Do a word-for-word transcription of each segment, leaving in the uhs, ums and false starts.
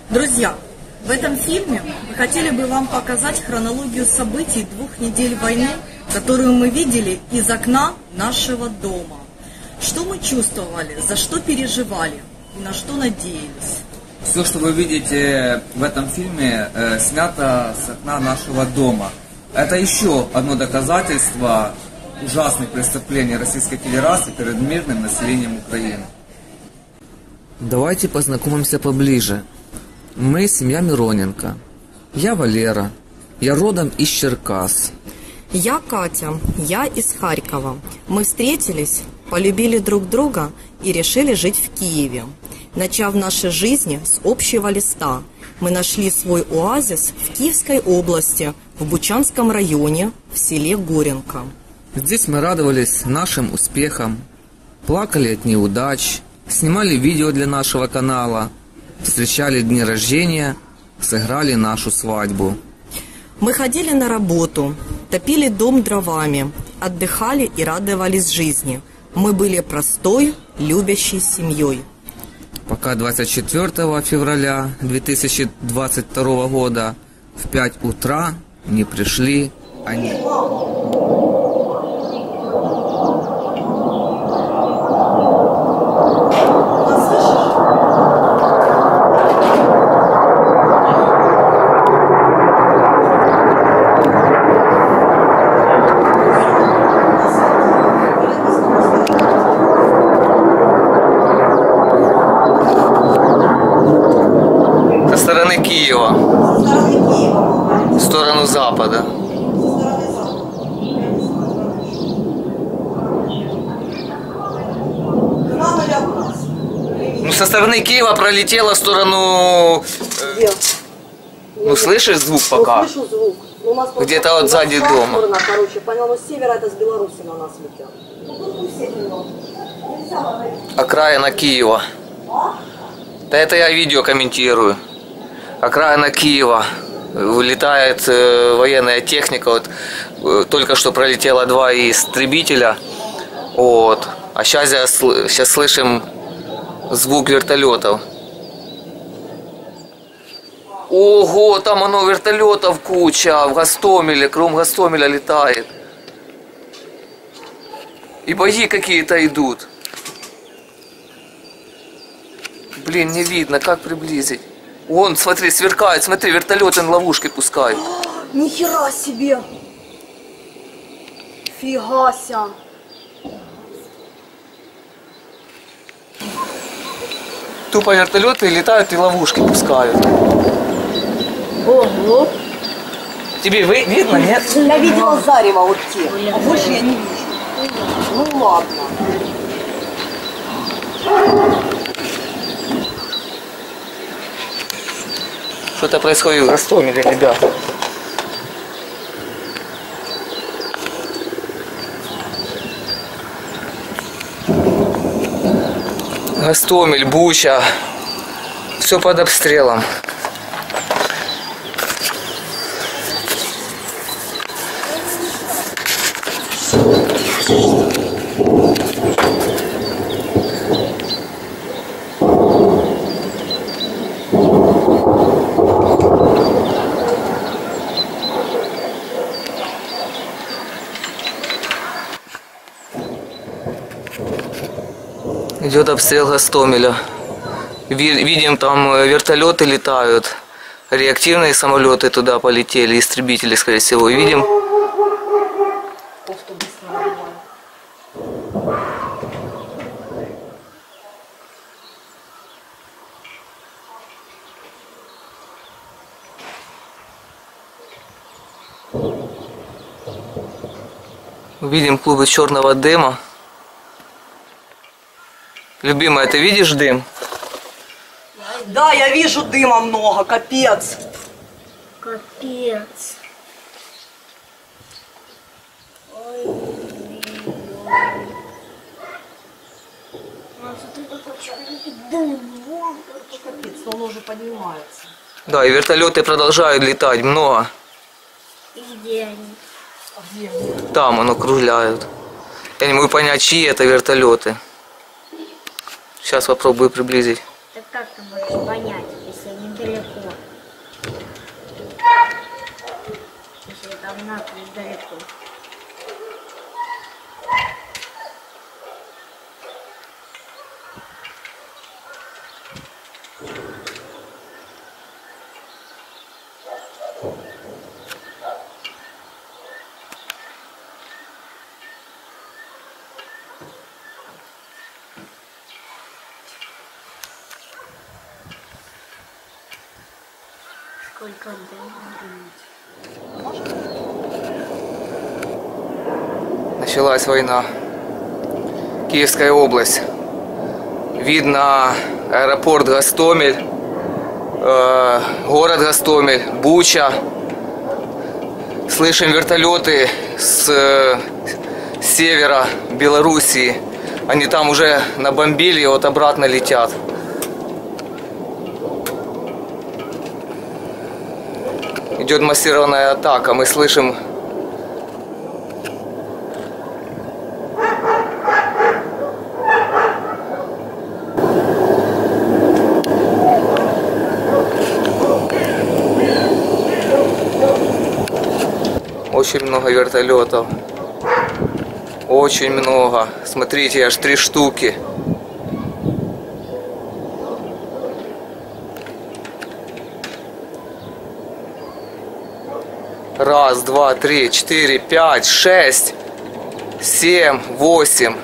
Друзья, в этом фильме мы хотели бы вам показать хронологию событий двух недель войны, которую мы видели из окна нашего дома. Что мы чувствовали, за что переживали и на что надеялись. Все, что вы видите в этом фильме, э, снято с окна нашего дома. Это еще одно доказательство ужасных преступлений Российской Федерации перед мирным населением Украины. Давайте познакомимся поближе. Мы семья Мироненко. Я Валера. Я родом из Черкас. Я Катя. Я из Харькова. Мы встретились, полюбили друг друга и решили жить в Киеве. Начав наши жизни с общего листа, мы нашли свой оазис в Киевской области, в Бучанском районе, в селе Горенко. Здесь мы радовались нашим успехам, плакали от неудач, снимали видео для нашего канала, встречали дни рождения, сыграли нашу свадьбу. Мы ходили на работу, топили дом дровами, отдыхали и радовались жизни. Мы были простой, любящей семьей. Пока двадцать четвёртого февраля две тысячи двадцать второго года в пять утра не пришли они. Со стороны Киева, в сторону запада. Ну, со стороны Киева пролетела в сторону... Где? Ну, слышишь звук пока? Ну, слышу звук. У нас Где-то вот сзади дома. Сторона, короче, понял, но с севера это с Беларуси на нас летел. Окраина Киева. Да это я видео комментирую. Окраина Киева. Вылетает э, военная техника. Вот, э, только что пролетело два истребителя. Вот. А сейчас, я, сейчас слышим звук вертолетов. Ого, там оно вертолетов куча в Гостомеле, кругом Гостомеля летает. И бои какие-то идут. Блин, не видно, как приблизить. Вон, смотри, сверкает, смотри, вертолеты на ловушки пускают. Нихера себе! Фигася! Тупо вертолеты летают и ловушки пускают. Ого! Тебе вы, видно, нет? Я видела зарево вот те, а больше я не вижу. Ну ладно. Что-то происходит в Гостомеле, ребята. Гостомель, Буча. Все под обстрелом. Идет обстрел Гостомеля. Видим, там вертолеты летают, реактивные самолеты туда полетели, истребители, скорее всего. И видим. Видим клубы черного дыма. Любимая, ты видишь дым? Да, я вижу дыма много, капец. Капец. Ой, смотри, какой черный дым. Капец, он уже поднимается. Да, и вертолеты продолжают летать, много. И где они? А где они? Там оно кружляют. Я не могу понять, чьи это вертолеты. Сейчас попробую приблизить. Так как ты можешь понять, если Если недалеко. Если там надпись далеко. Сколько дней? Началась война. Киевская область. Видно аэропорт Гостомель, э, город Гостомель, Буча. Слышим вертолеты с, э, с севера Белоруссии. Они там уже набомбили и вот обратно летят. Идет массированная атака. Мы слышим очень много вертолетов. Очень много. Смотрите, аж три штуки. Раз, два, три, четыре, пять, шесть, семь, восемь.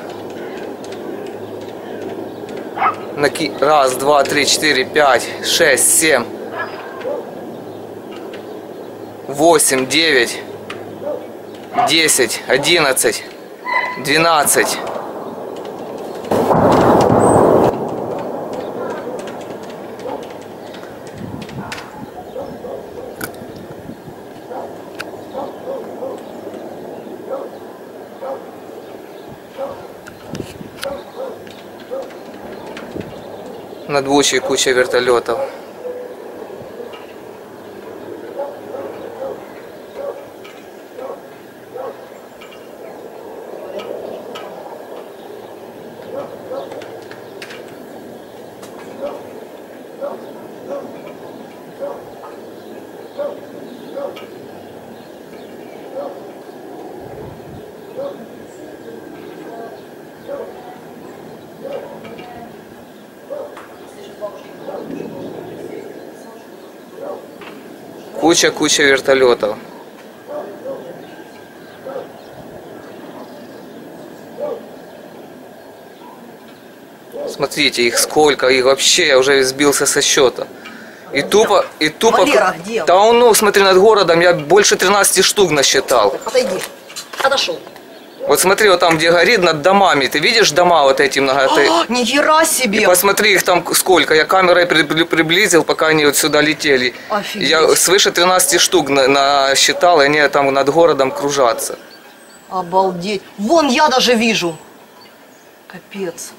Раз, два, три, четыре, пять, шесть, семь, восемь, девять, десять, одиннадцать, двенадцать. Над Бучей куча вертолетов. Куча-куча вертолетов. Смотрите, их сколько, их вообще, я уже сбился со счета. И тупо, и тупо... Валера, где? Да он, ну, смотри, над городом я больше тринадцати штук насчитал. Отойди. Отошел. Вот смотри, вот там, где горит, над домами. Ты видишь дома вот эти много? О, ни хера себе! И посмотри, их там сколько. Я камерой при- при- приблизил, пока они вот сюда летели. Офигеть. Я свыше тринадцати штук на- насчитал, и они там над городом кружатся. Обалдеть. Вон я даже вижу. Капец.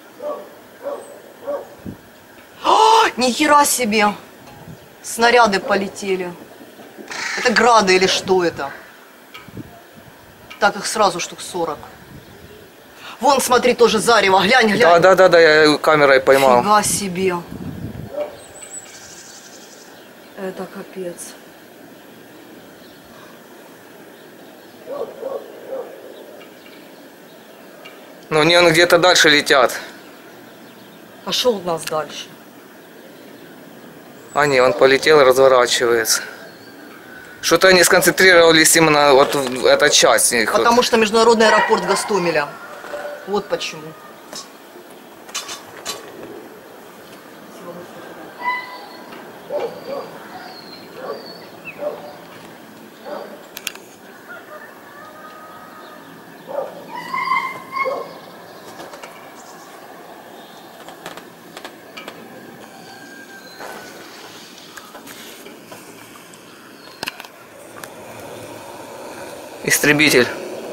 О, ни хера себе. Снаряды полетели. Это грады или что это? Так их сразу штук сорок. Вон, смотри, тоже зарево. Глянь, глянь. Да, да, да, да, я камерой поймал. Фига себе. Это капец. Но они он где-то дальше летят. Пошел у нас дальше. А не, он полетел и разворачивается. Что-то они сконцентрировались именно вот в эта часть. Их вот. Потому что международный аэропорт Гостомеля. Вот почему. Истребитель.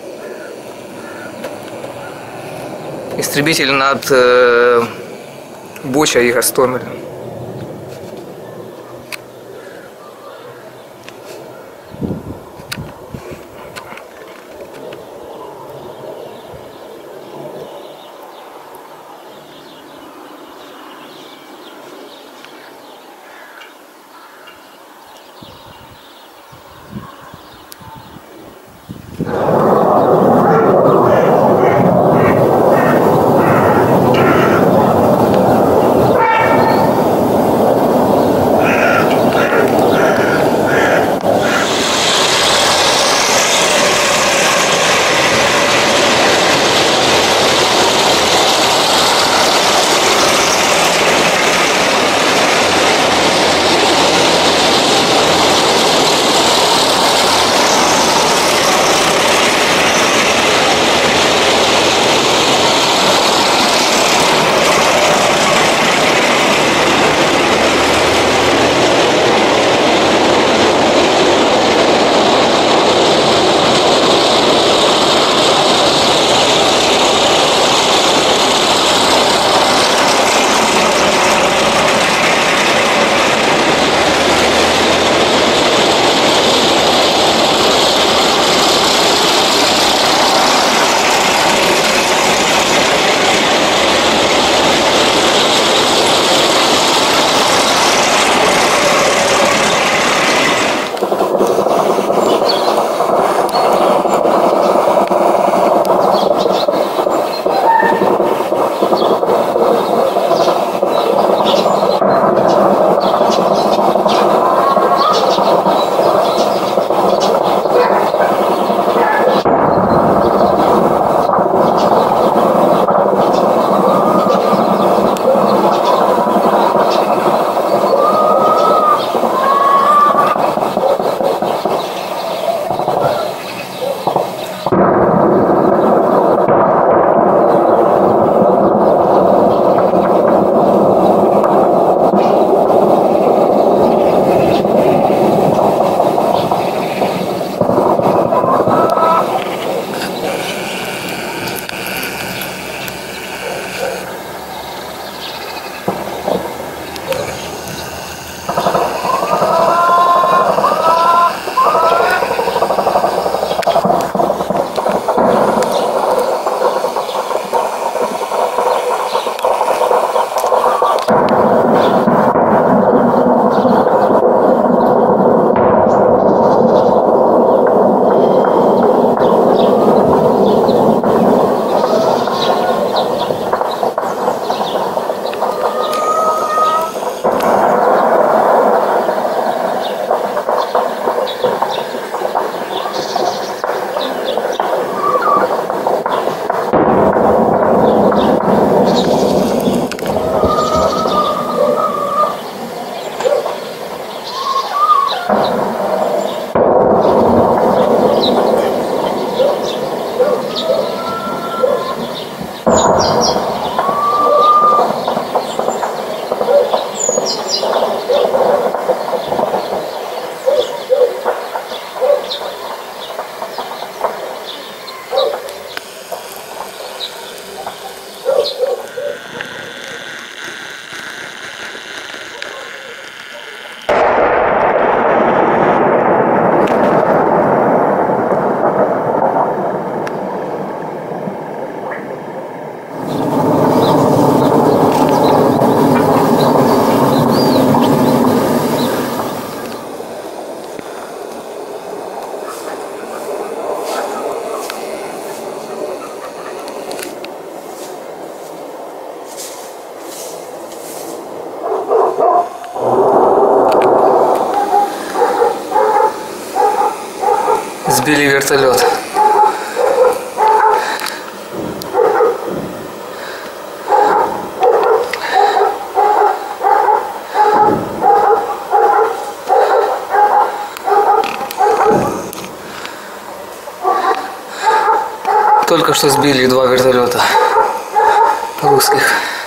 Истребитель над э, Бучей и Гостомелем. сбили вертолет. Только что сбили два вертолета русских.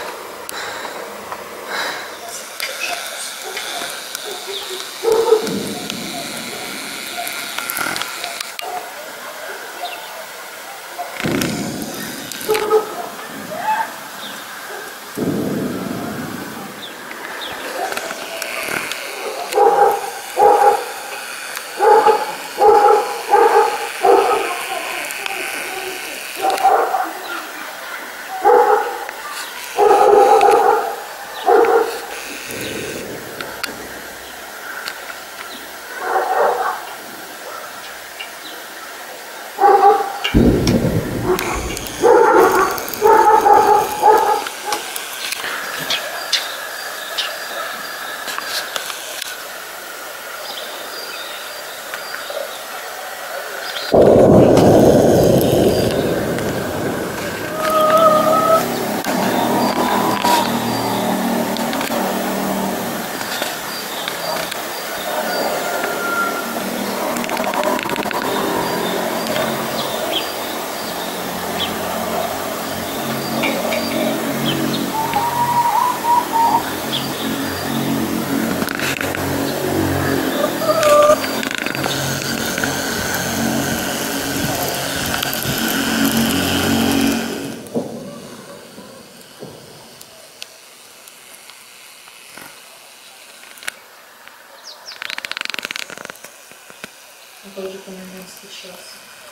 Какой же комендантский час?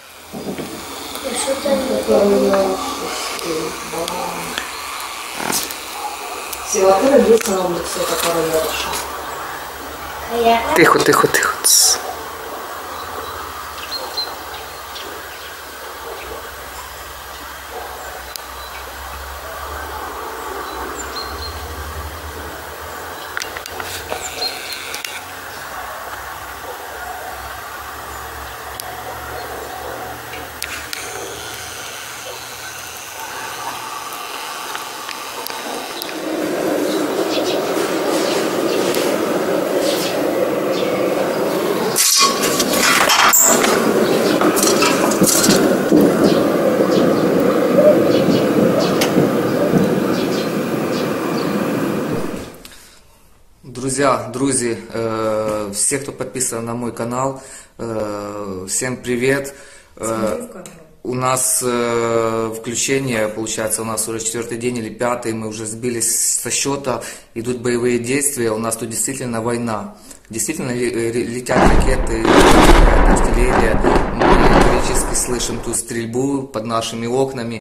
Все, а ты родился на улице, который дальше. Тихо, тихо, тихо. Тс. Друзья, друзья, э, все, кто подписан на мой канал, э, всем привет. Э, у нас э, включение, получается, у нас уже четвертый день или пятый, мы уже сбились со счета, идут боевые действия, у нас тут действительно война. Действительно летят ракеты, артиллерия, мы периодически слышим ту стрельбу под нашими окнами.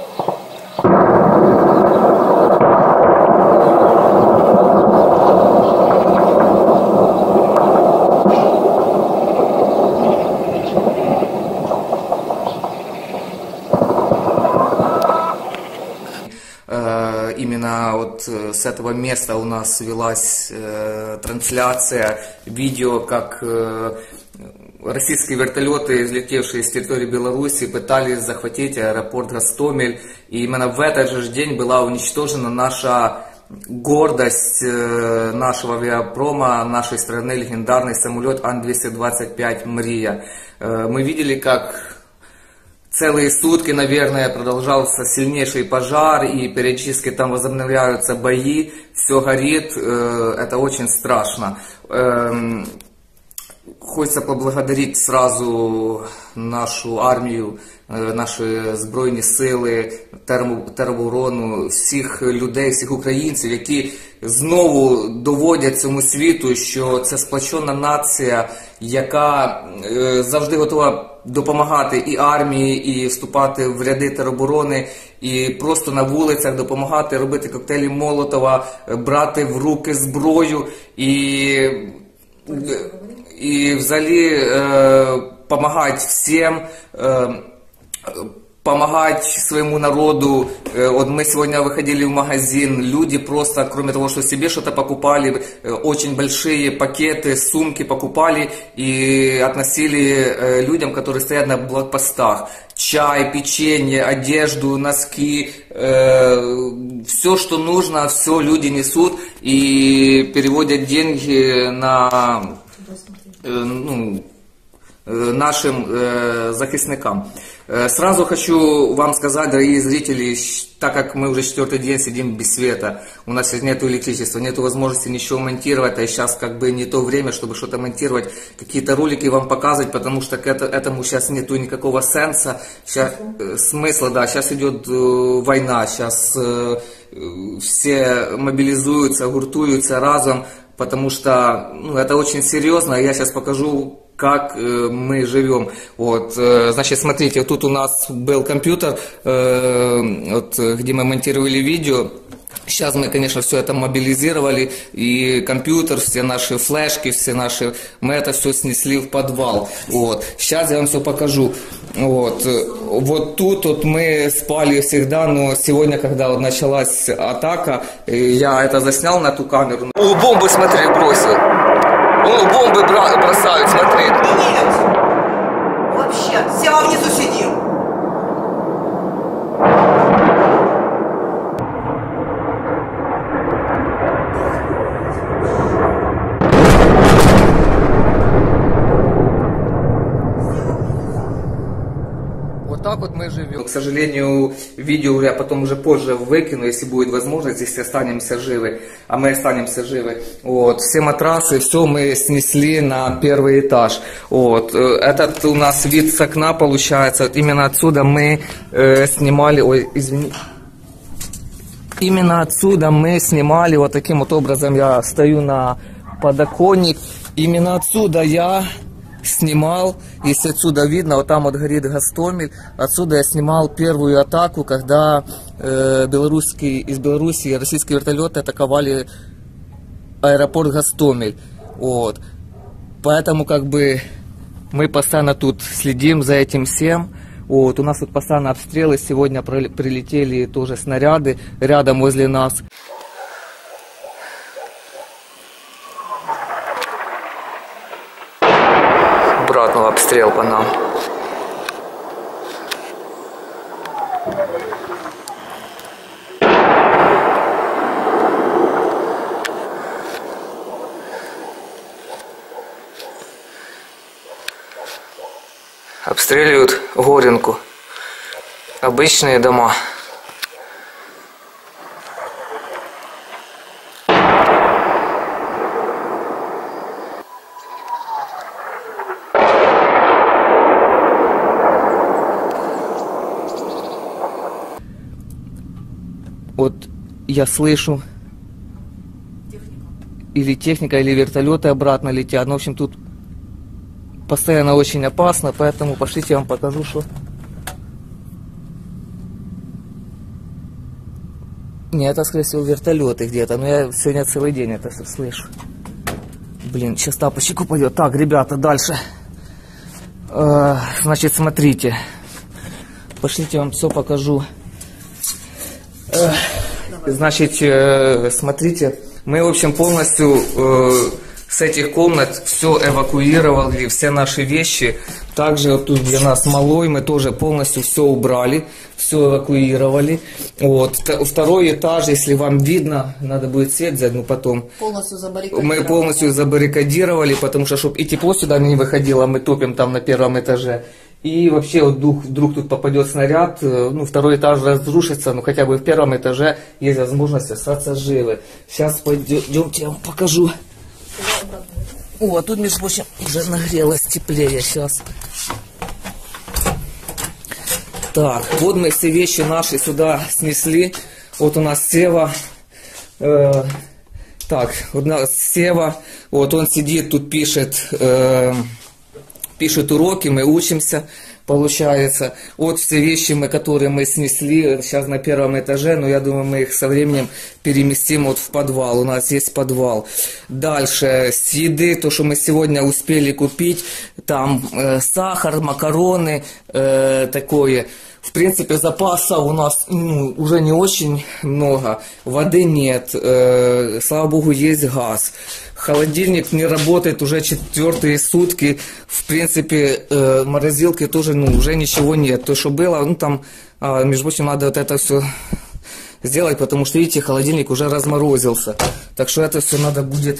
Именно вот с этого места у нас велась э, трансляция видео, как э, российские вертолеты, взлетевшие с территории Беларуси, пытались захватить аэропорт Гостомель. И именно в этот же день была уничтожена наша гордость э, нашего авиапрома, нашей страны, легендарный самолет Ан двести двадцать пять «Мрия». Э, мы видели, как целые сутки, наверное, продолжался сильнейший пожар, и периодически там возобновляются бои, все горит, э, это очень страшно. Э, хочется поблагодарить сразу нашу армію, э, наші збройні сили, тероборону, всіх людей, всіх українців, які знову доводять цьому світу, що це сплочена нація, яка е, завжди готова допомагати і армії, і вступати в ряди тероборони, і просто на вулицях допомагати робити коктейлі Молотова, брати в руки зброю і, і взагалі е, допомагати всім, е, помогать своему народу. Вот мы сегодня выходили в магазин, люди просто, кроме того, что себе что-то покупали, очень большие пакеты, сумки покупали и относили людям, которые стоят на блокпостах. Чай, печенье, одежду, носки, э, все, что нужно, все люди несут и переводят деньги на э, ну, нашим э, захисникам. Э, сразу хочу вам сказать, дорогие зрители, так как мы уже четвертый день сидим без света, у нас нет электричества, нет возможности ничего монтировать, а сейчас как бы не то время, чтобы что-то монтировать, какие-то ролики вам показывать, потому что к это, этому сейчас нету никакого сенса, сейчас, э, смысла, да, сейчас идет э, война, сейчас э, все мобилизуются, гуртуются разом, потому что ну, это очень серьезно, я сейчас покажу, как э, мы живем. Вот, э, значит, смотрите, тут у нас был компьютер, э, вот, где мы монтировали видео. Сейчас мы, конечно, все это мобилизировали, и компьютер, все наши флешки, все наши, мы это все снесли в подвал. Вот. Сейчас я вам все покажу. Вот, вот тут вот мы спали всегда, но сегодня, когда вот началась атака, я это заснял на ту камеру. О, бомбы, смотри, бросил. О, бомбы бросают, смотри. Нет, вообще, села внизу сидим. Вот так вот мы живем. К сожалению, видео я потом уже позже выкину, если будет возможность, если останемся живы. А мы останемся живы. Вот. Все матрасы, все мы снесли на первый этаж. Вот. Этот у нас вид с окна получается. Вот именно отсюда мы э, снимали... Ой, извини. Именно отсюда мы снимали вот таким вот образом. Я стою на подоконник. Именно отсюда я... снимал, если отсюда видно, вот там вот горит Гостомель, отсюда я снимал первую атаку, когда э, белорусские, из Беларуси российские вертолеты атаковали аэропорт Гостомель. Вот. Поэтому как бы мы постоянно тут следим за этим всем. Вот. У нас тут постоянно обстрелы, сегодня прилетели тоже снаряды рядом возле нас. Обратно обстрел по нам. Обстреливают Горенку. Обычные дома. Вот я слышу, техника. Или техника, или вертолеты обратно летят. Ну, в общем, тут постоянно очень опасно, поэтому пошлите, я вам покажу, что... Не, это, скорее всего, вертолеты где-то, но я сегодня целый день это все слышу. Блин, сейчас тапочек упадет. Так, ребята, дальше. Э, значит, смотрите. Пошлите, я вам все покажу. Значит, смотрите, мы, в общем, полностью э, с этих комнат все эвакуировали, все наши вещи. Также вот тут, где нас малой, мы тоже полностью все убрали, все эвакуировали. Вот. Второй этаж, если вам видно, надо будет свет взять, ну потом. Полностью забаррикадировали. Мы полностью забаррикадировали, потому что, чтобы и тепло сюда не выходило, мы топим там на первом этаже. И вообще, вот вдруг, вдруг тут попадет снаряд, ну, второй этаж разрушится, ну, хотя бы в первом этаже есть возможность остаться живы. Сейчас пойдемте, я вам покажу. О, тут, между прочим, уже нагрелось теплее сейчас. Так, вот мы все вещи наши сюда снесли. Вот у нас Сева. Э, так, вот у нас Сева. Вот он сидит, тут пишет... Э, пишет уроки, мы учимся. получается. Вот все вещи, мы, которые мы снесли сейчас на первом этаже, но я думаю, мы их со временем переместим вот в подвал. У нас есть подвал. Дальше, с еды, то, что мы сегодня успели купить, там э, сахар, макароны, э, такое. В принципе, запаса у нас ну, уже не очень много, воды нет, э, слава богу, есть газ. Холодильник не работает уже четвертые сутки, в принципе, э, морозилки тоже ну, уже ничего нет. То, что было, ну там, э, между прочим, надо вот это все сделать, потому что, видите, холодильник уже разморозился. Так что это все надо будет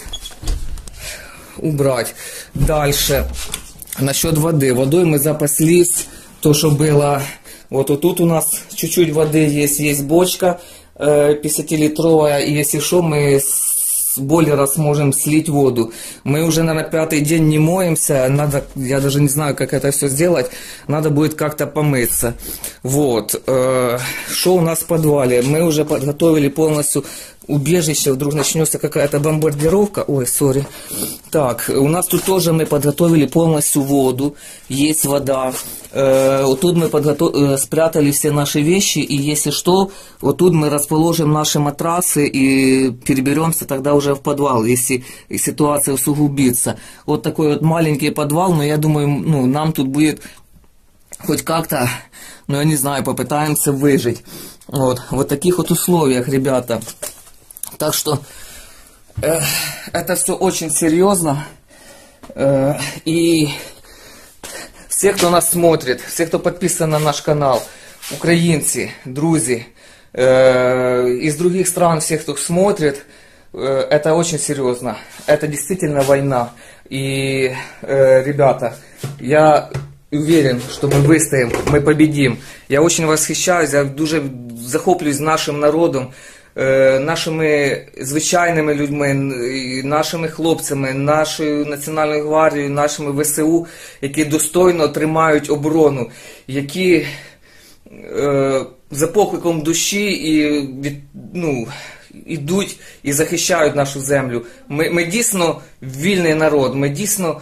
убрать. Дальше, насчет воды. Водой мы запаслись, то, что было... Вот, вот тут у нас чуть-чуть воды есть, есть бочка э, пятидесятилитровая, и если что, мы с бойлера сможем слить воду. Мы уже, наверное, пятый день не моемся, надо, я даже не знаю, как это все сделать, надо будет как-то помыться. Вот, э, что у нас в подвале? Мы уже подготовили полностью убежище, вдруг начнется какая-то бомбардировка. Ой, сори. Так, у нас тут тоже мы подготовили полностью воду, есть вода. Э, вот тут мы подготов... э, спрятали все наши вещи, и если что, вот тут мы расположим наши матрасы и переберемся тогда уже в подвал, если ситуация усугубится. Вот такой вот маленький подвал, но я думаю, ну, нам тут будет хоть как-то, ну, я не знаю, попытаемся выжить. Вот, вот таких вот условиях, ребята. Так что э, это все очень серьезно. Э, и все, кто нас смотрит, все, кто подписан на наш канал, украинцы, друзья, э, из других стран, все, кто смотрит, э, это очень серьезно. Это действительно война. И, э, ребята, я уверен, что мы выстоим, мы победим. Я очень восхищаюсь, я дуже захоплююсь нашим народом, нашими звичайними людьми, нашими хлопцями, нашою Національною гвардією, нашими ве ес у, які достойно тримають оборону, які е, за покликом душі і від, ну, ідуть і захищають нашу землю. Ми, ми дійсно вільний народ, ми дійсно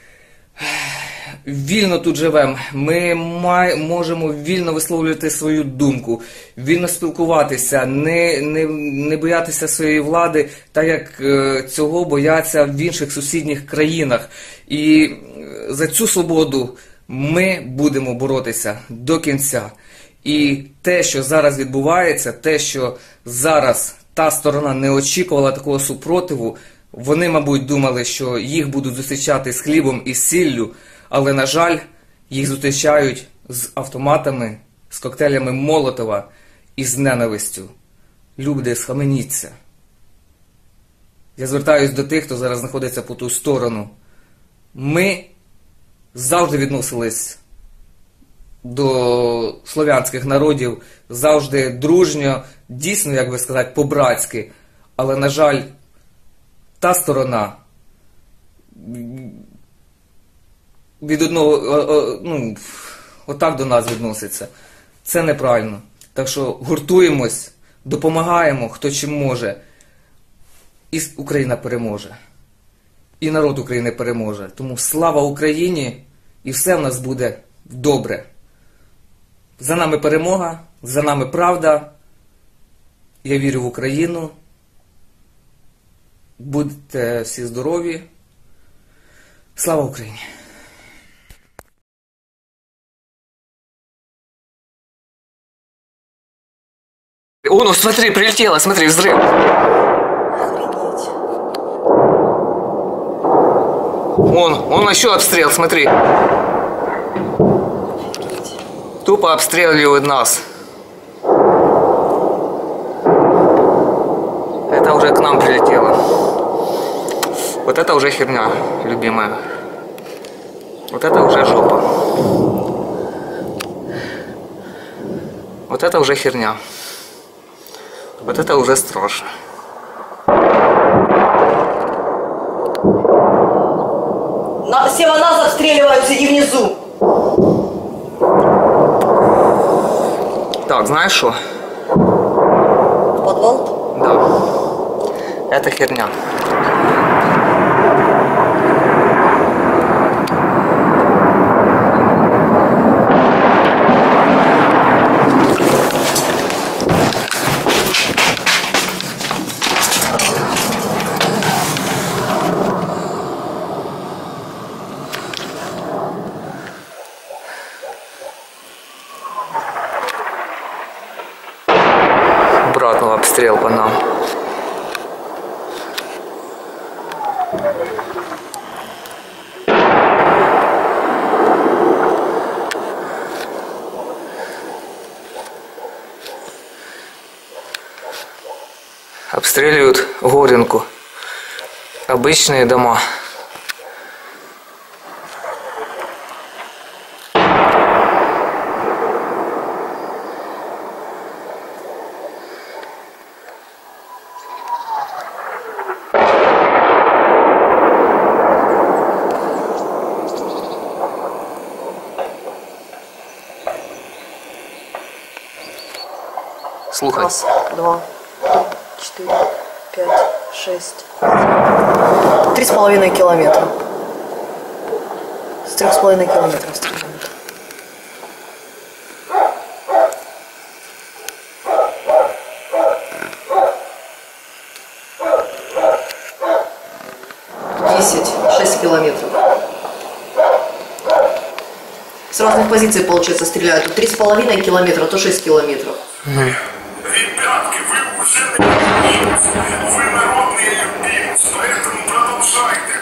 вільно тут живемо, ми май, можемо вільно висловлювати свою думку, вільно спілкуватися, не, не, не боятися своєї влади, так як е, цього бояться в інших сусідніх країнах. І за цю свободу ми будемо боротися до кінця. І те, що зараз відбувається, те, що зараз та сторона не очікувала такого супротиву, вони, мабуть, думали, що їх будуть зустрічати з хлібом і сіллю, але, на жаль, їх зустрічають з автоматами, з коктейлями Молотова і з ненавистю. Люди, схаменіться. Я звертаюсь до тих, хто зараз знаходиться по ту сторону. Ми завжди відносились до слов'янських народів, завжди дружньо, дійсно, як би сказати, по-братськи. Але, на жаль, та сторона від одного, ну, отак до нас відноситься. Це неправильно. Так що гуртуємось, допомагаємо, хто чим може. І Україна переможе. І народ України переможе. Тому слава Україні, і все в нас буде добре. За нами перемога, за нами правда. Я вірю в Україну. Будьте всі здорові. Слава Україні! О, ну смотри, прилетело, смотри, взрыв. Охренеть. Вон, вон еще обстрел, смотри. Тупо обстреливают нас. Это уже к нам прилетело. Вот это уже херня, любимая. Вот это уже жопа. Вот это уже херня. Вот это уже страшно. На, все на нас обстреливаются и внизу. Так, знаешь что? Подвал? Да. Это херня. обстрел по нам. Обстреливают Горенку. Обычные дома. Слухай. Раз, два, три, четыре, пять, шесть. Три с половиной километра. С трех с половиной километров стреляют. Десять, шесть километров. С разных позиций, получается, стреляют. То три с половиной километра, то шесть километров. Ребятки, вы уже любимцы, вы народные любимцы, поэтому продолжайте.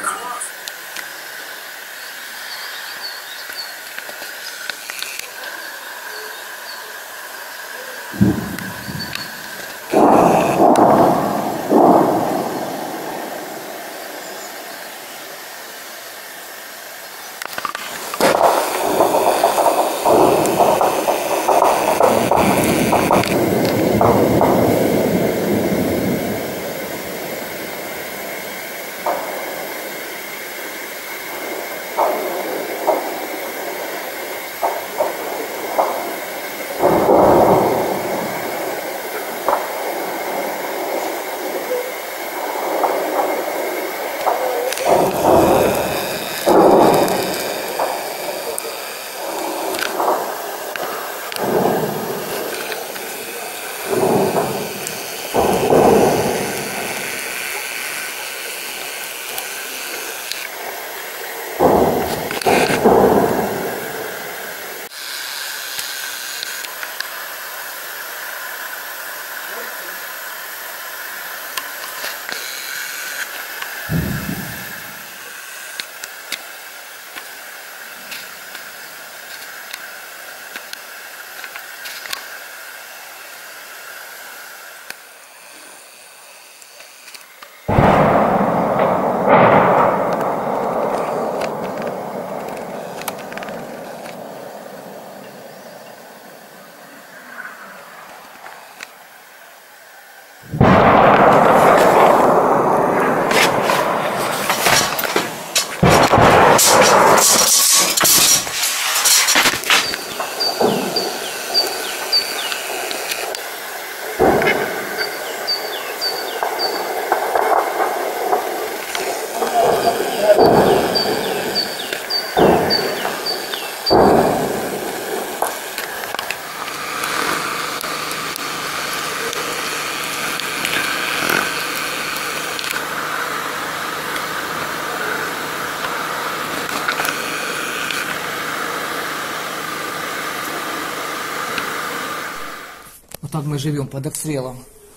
Вот так мы живем под обстрелом.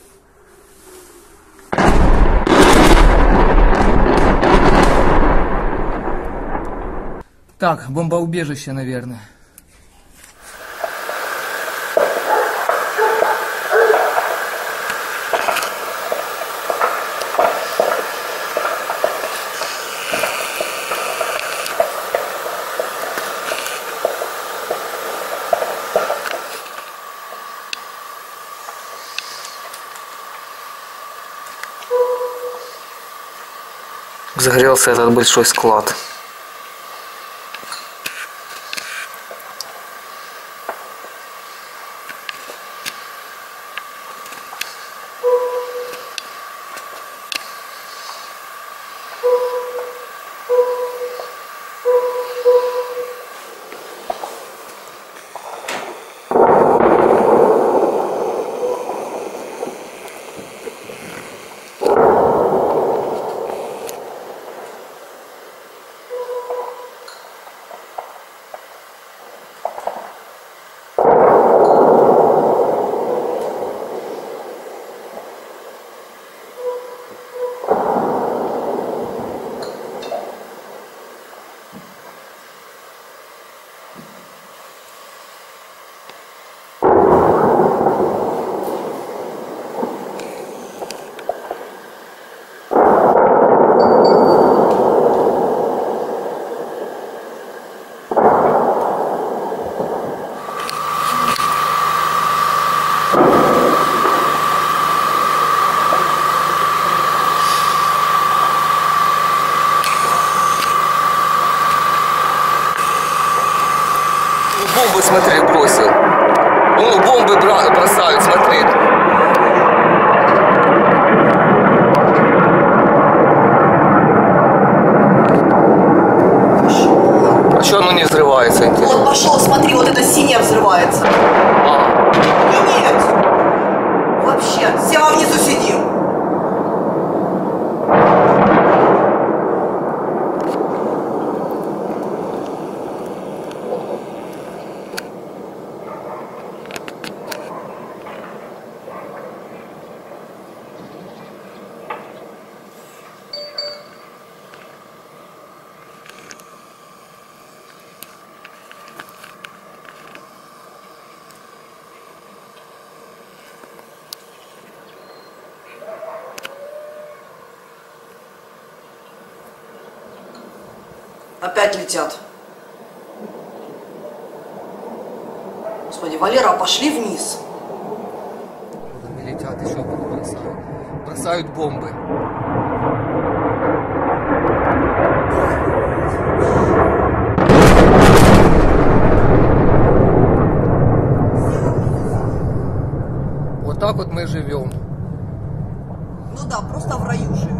Так, бомбоубежище, наверное. Загорелся этот большой склад. бомбы, смотри, бросил. Ну, бомбы бросают, смотри. А что оно не взрывается, интересно? Вот пошел, смотри, вот это синее взрывается. А. И нет. Вообще, Сева внизу сидим. Опять летят. Господи, Валера, пошли вниз. Они летят, еще бросают. Бросают бомбы. Вот так вот мы живем. Ну да, просто в раю живем.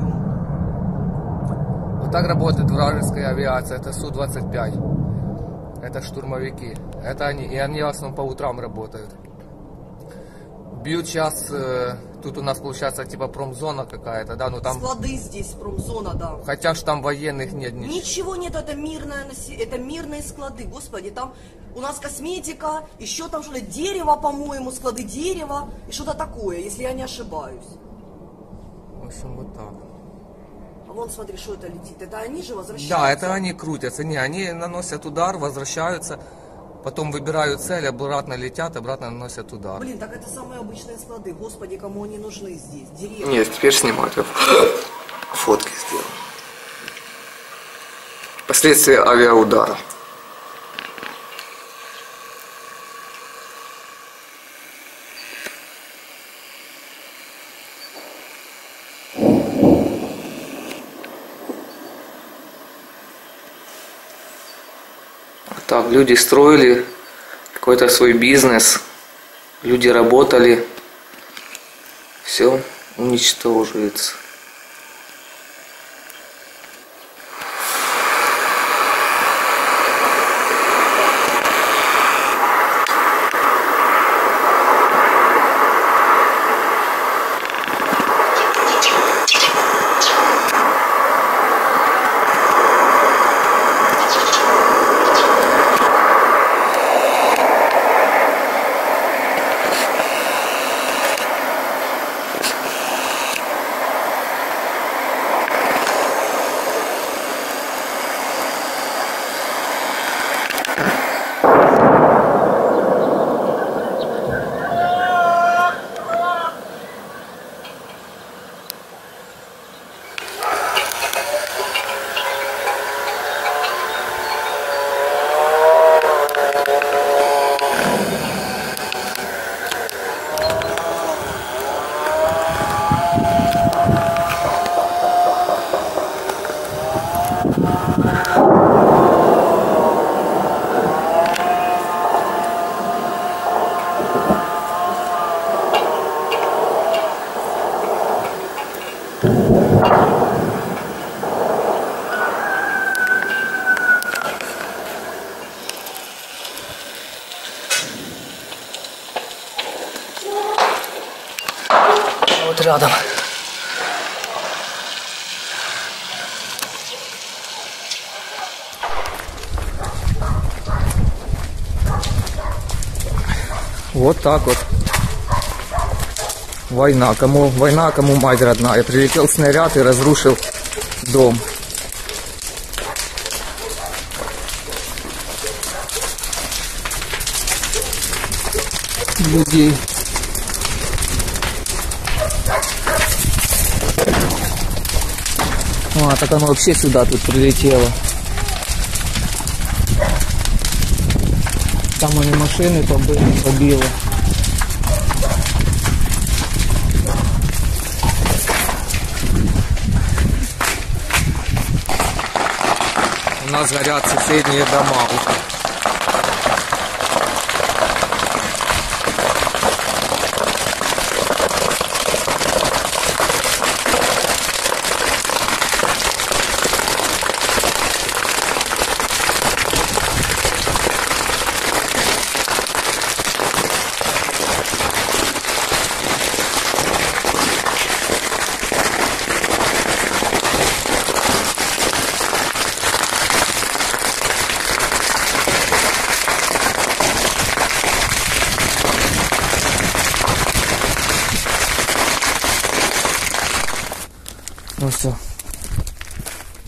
Вот так работает вражеская авиация. Это Су двадцать пять. Это штурмовики. Это они. И они в основном по утрам работают. Бьют сейчас. Э, тут у нас получается типа промзона какая-то, да? Ну там. Склады здесь, промзона, да. Хотя ж там военных нет ничего. Ничего нет, это мирное, это мирные склады. Господи, там у нас косметика, еще там что-то дерево, по-моему, склады дерева и что-то такое, если я не ошибаюсь. В общем, вот так. А вон, смотри, что это летит. Это они же возвращаются? Да, это они крутятся. Не, они наносят удар, возвращаются, потом выбирают цель, обратно летят, обратно наносят удар. Блин, так это самые обычные склады. Господи, кому они нужны здесь? Деревья. Нет, теперь снимать. Фотки сделал. Последствия авиаудара. Так, люди строили какой-то свой бизнес, люди работали, все уничтоживается. Вот рядом. Вот так вот. Война. Кому война, кому мать родная. Прилетел снаряд и разрушил дом. Людей. А, так оно вообще сюда тут прилетело. Там они машины побили, побило. У нас горят соседние дома.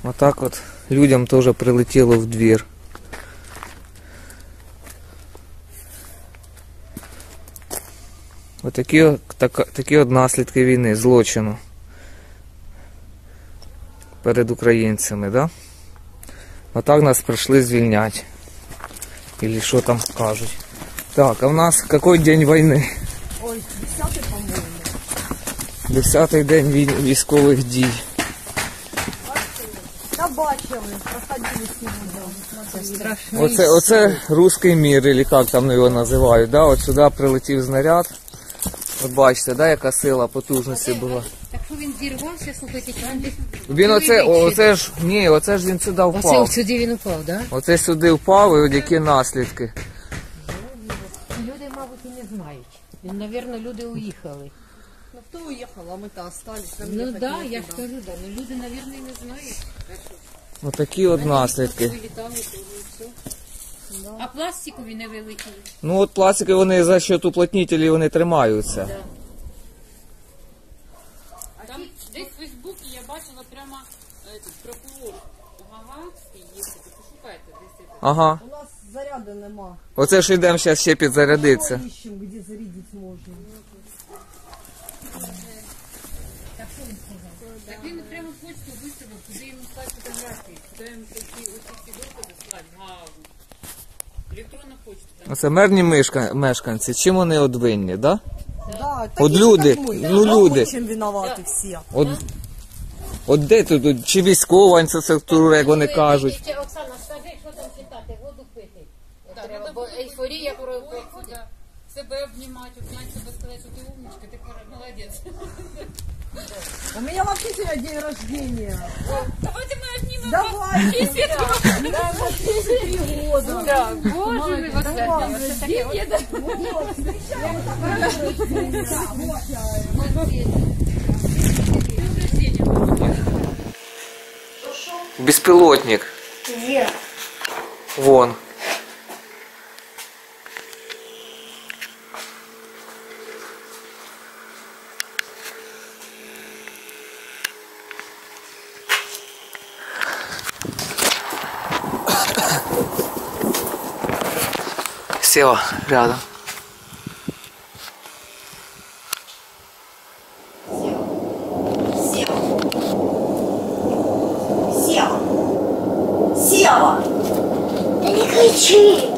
Отак от людям теж прилетіло в двір. Отакі от, так, такі от наслідки війни, злочину перед українцями, да? Отак нас прийшли звільняти. Или що там кажуть. Так, а в нас який день війни? Ой, десятый, по-моему. Десятий день вій- військових дій. Да бачили, проходили сегодня. Оце, оце русський мір, или як там його називають, да? От сюди прилетів снаряд. От бачите, да, яка сила потужності була. Так що він зірвався, слухайте, чи він десь... Він оце, оце ж, ні, оце ж він сюди Оце впав. сюди він упав, так? Оце сюди впав, і от які наслідки. Люди, мабуть, і не знають. Він, мабуть, люди уїхали. Ну кто уехал, а мы-то остались. Нам Ну ехать так, да, некуда. я ж кажу, да. Ну люди, мабуть, і не знають. Отакі от наслідки. Вилітали, то і все. А пластикові не вилетіли. Ну от пластики, вони за счет уплотнителів, вони тримаються. Там десь в Фейсбуці я бачила прямо этот, прокурор Гаганський є, пошукайте десь. Ага. У нас заряда нема. Оце ж йдемо зараз ще підзарядитися. Ищем, где зарядить можно. Так він прямо почту виставив, куди йому слати фотографії, куди йому такі оці докази слати, гаву. Електронну почту там. Оце мирні мешка- мешканці, чим вони от винні, да? Да, От такие, люди, как мы. ну Да, люди. мы чем виноваты все. От, от де тут, от, чи військова інфраструктура, як вони кажуть. Оксана, скажи, що там читати, воду пити. Треба, бо ейфорія про... Да. Себе обнімати, обняти себе, сказати, що ти умничка, ти молодець. У меня вообще сегодня день рождения. Давайте ми обнімемо. Давай. Да, тридцать три года. Да, боже мій, вот це таке от. Беспилотник. Где? Вон. Села рядом. Села. Села. Да не кричи!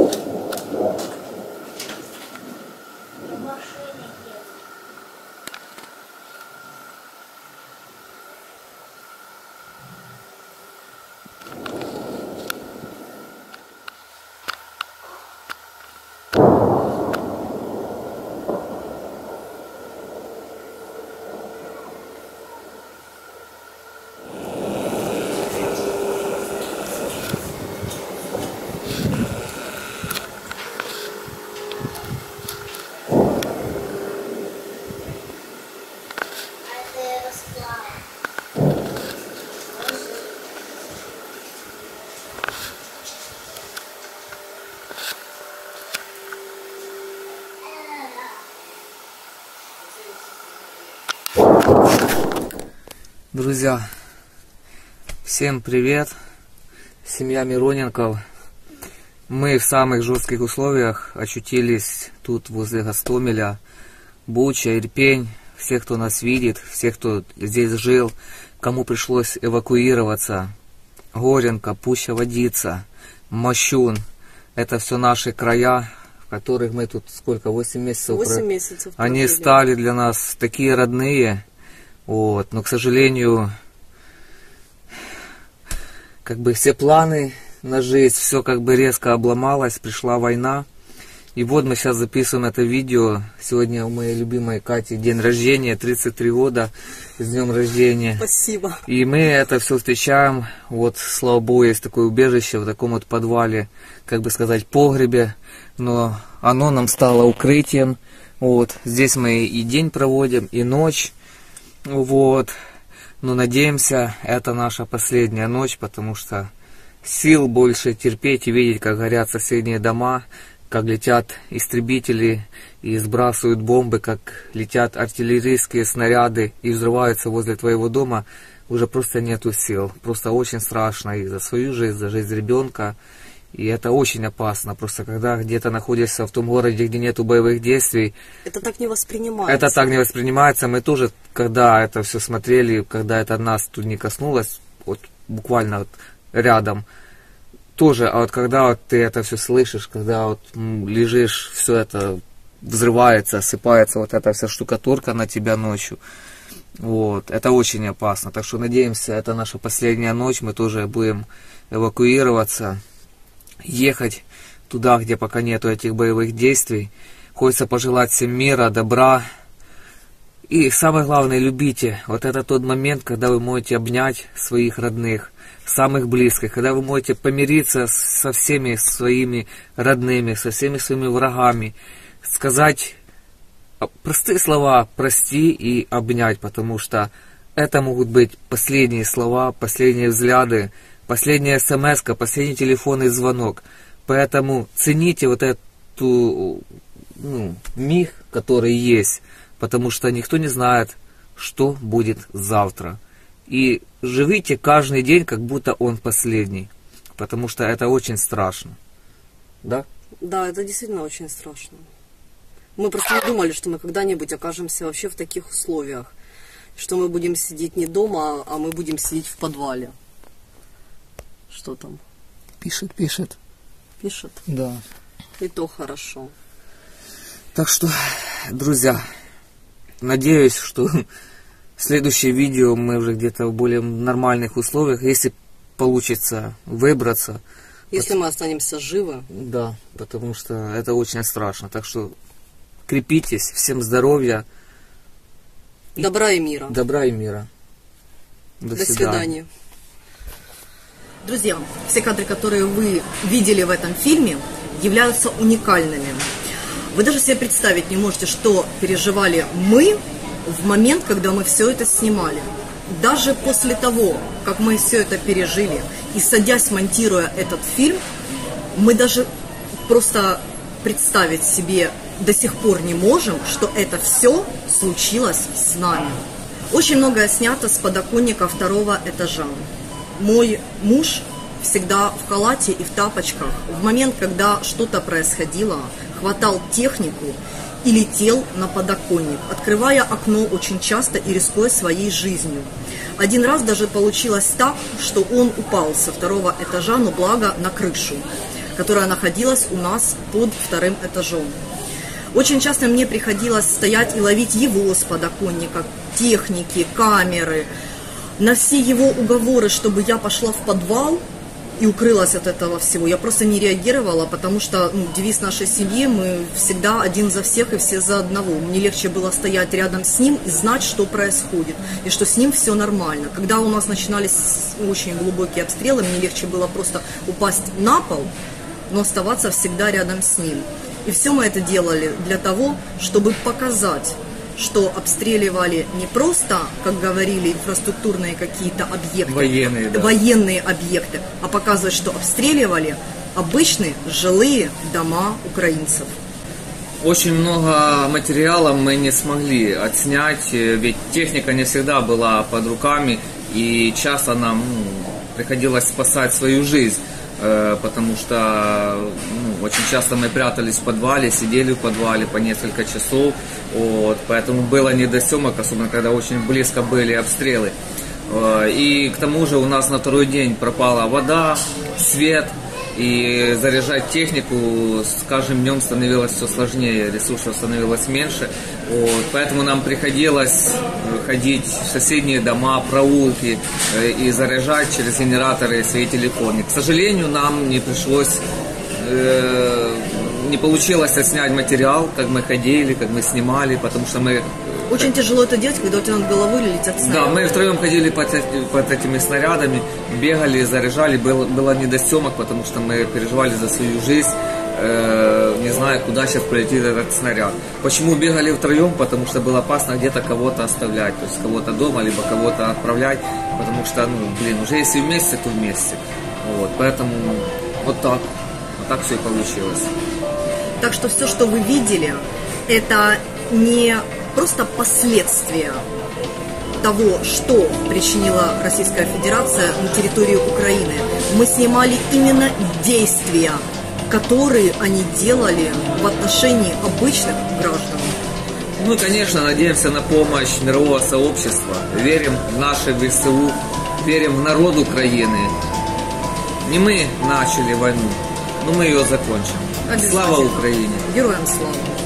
Друзья, всем привет! Семья Мироненков. Мы в самых жестких условиях очутились тут возле Гостомеля. Буча, Ирпень, все, кто нас видит, все, кто здесь жил, кому пришлось эвакуироваться. Горенко, Пуща-Водица, Мощун. Это все наши края, в которых мы тут сколько, восемь месяцев? восемь месяцев. Они провели. стали для нас такие родные. Вот, но, к сожалению, как бы все планы на жизнь, все как бы резко обломалось, пришла война. И вот мы сейчас записываем это видео. Сегодня у моей любимой Кати день рождения, тридцать три года, с днем рождения. Спасибо. И мы это все встречаем, вот, слава богу, есть такое убежище в таком вот подвале, как бы сказать, погребе, но оно нам стало укрытием. Вот, здесь мы и день проводим, и ночь. Вот, но надеемся, это наша последняя ночь, потому что сил больше терпеть и видеть, как горят соседние дома, как летят истребители и сбрасывают бомбы, как летят артиллерийские снаряды и взрываются возле твоего дома. уже просто нету сил. Просто очень страшно и за свою жизнь, за жизнь ребенка. И это очень опасно. Просто когда где-то находишься в том городе, где нету боевых действий. Это так не воспринимается. Это так не воспринимается. Мы тоже, когда это все смотрели, когда это нас тут не коснулось, вот буквально вот рядом, тоже, а вот когда вот ты это все слышишь, когда вот лежишь, все это взрывается, осыпается вот эта вся штукатурка на тебя ночью. Вот, это очень опасно. Так что надеемся, это наша последняя ночь, мы тоже будем эвакуироваться, ехать туда, где пока нету этих боевых действий. Хочется пожелать всем мира, добра. И самое главное, любите. Вот это тот момент, когда вы можете обнять своих родных, самых близких, когда вы можете помириться со всеми своими родными, со всеми своими врагами, сказать простые слова «прости» и «обнять», потому что это могут быть последние слова, последние взгляды, последняя смс-ка, последний телефонный звонок. Поэтому цените вот эту, ну, миг, который есть, потому что никто не знает, что будет завтра. И живите каждый день, как будто он последний, потому что это очень страшно. Да? Да, это действительно очень страшно. Мы просто не думали, что мы когда-нибудь окажемся вообще в таких условиях, что мы будем сидеть не дома, а мы будем сидеть в подвале. Что там? Пишет, пишет. Пишет? Да. И то хорошо. Так что, друзья, надеюсь, что следующее видео мы уже где-то в более нормальных условиях, если получится выбраться. Если мы останемся живы. Да, потому что это очень страшно. Так что крепитесь, всем здоровья. Добра и мира. Добра и мира. До, До свидания. свидания. Друзья, все кадры, которые вы видели в этом фильме, являются уникальными. Вы даже себе представить не можете, что переживали мы в момент, когда мы все это снимали. Даже после того, как мы все это пережили, и садясь, монтируя этот фильм, мы даже просто представить себе до сих пор не можем, что это все случилось с нами. Очень многое снято с подоконника второго этажа. Мой муж всегда в халате и в тапочках. В момент, когда что-то происходило, хватал технику и летел на подоконник, открывая окно очень часто и рискуя своей жизнью. Один раз даже получилось так, что он упал со второго этажа, но благо на крышу, которая находилась у нас под вторым этажом. Очень часто мне приходилось стоять и ловить его с подоконника, техники, камеры, на все его уговоры, чтобы я пошла в подвал и укрылась от этого всего. Я просто не реагировала, потому что ну, девиз нашей семьи, мы всегда один за всех и все за одного. Мне легче было стоять рядом с ним и знать, что происходит, и что с ним все нормально. Когда у нас начинались очень глубокие обстрелы, мне легче было просто упасть на пол, но оставаться всегда рядом с ним. И все мы это делали для того, чтобы показать, что обстреливали не просто, как говорили, инфраструктурные какие-то объекты, военные, да. военные объекты, а показывать, что обстреливали обычные жилые дома украинцев. Очень много материала мы не смогли отснять, ведь техника не всегда была под руками, и часто нам ну, приходилось спасать свою жизнь. Потому что ну, очень часто мы прятались в подвале, сидели в подвале по несколько часов, вот, поэтому было не до съемок, особенно когда очень близко были обстрелы. И к тому же у нас на второй день пропала вода, свет, и заряжать технику с каждым днем становилось все сложнее, ресурсов становилось меньше, вот, поэтому нам приходилось ходить в соседние дома, проулки и заряжать через генераторы свои телефоны. К сожалению, нам не пришлось, э, не получилось отснять материал, как мы ходили, как мы снимали, потому что мы... Очень тяжело это делать, когда у тебя над головой летят снаряды. Да, мы втроем ходили под, под этими снарядами, бегали, заряжали, было, было не до съемок, потому что мы переживали за свою жизнь, э, не зная, куда сейчас полетит этот снаряд. Почему бегали втроем? Потому что было опасно где-то кого-то оставлять, то есть кого-то дома, либо кого-то отправлять, потому что, ну, блин, уже если вместе, то вместе. Вот, поэтому вот так, вот так все и получилось. Так что все, что вы видели, это не просто последствия того, что причинила Российская Федерация на территории Украины. Мы снимали именно действия, которые они делали в отношении обычных граждан. Ну и, конечно, надеемся на помощь мирового сообщества. Верим в наши ВСУ, верим в народ Украины. Не мы начали войну, но мы ее закончим. Слава Украине! Героям слава!